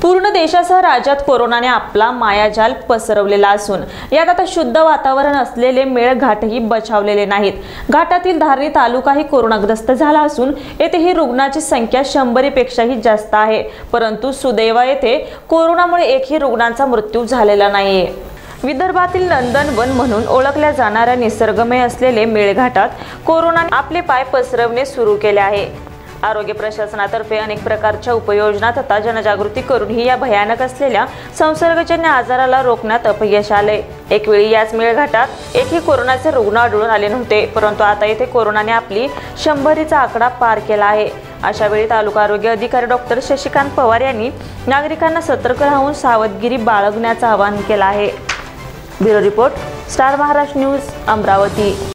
पूर्ण देशासह राज्यात कोरोनाने आपला मायाजाल पसरवलेला असून यात आता शुद्ध वातावरण असलेले मेळघाटही बचावलेले नाहीत। घाटातील धारणी तालुकाही कोरोनाग्रस्त झाला असून येथेही रुग्णाची संख्या 100 पेक्षाही जास्त आहे, परंतु सुदैव येथे कोरोनामुळे एकही रुग्णाचा मृत्यू झालेला नाहीये। विदर्भातील नंदनवन म्हणून ओळखल्या जाणाऱ्या निसर्गमय असलेले मेळघाटात कोरोनाने आपले पाय पसरवणे सुरू केले आहे। आरोग्य प्रशासनातर्फे अनेक प्रकारच्या उपाययोजना तथा जनजागृती करूनही या भयानक असलेल्या संसर्गजन्य आजाराला रोखण्यात अपयश आले। एकवेळी याच मेळघाटात एकही कोरोनाचे रुग्ण आढळून आले नव्हते, परंतु आता येथे कोरोनाने आपली 100चा आकडा पार केला आहे। अशा वेळी तालुका आरोग्य अधिकारी डॉक्टर शशिकांत पवार यांनी नागरिकांना सतर्क राहून सावधगिरी बाळगण्याचे आवाहन केले आहे। Bureau report, star Maharashtra news, Amravati.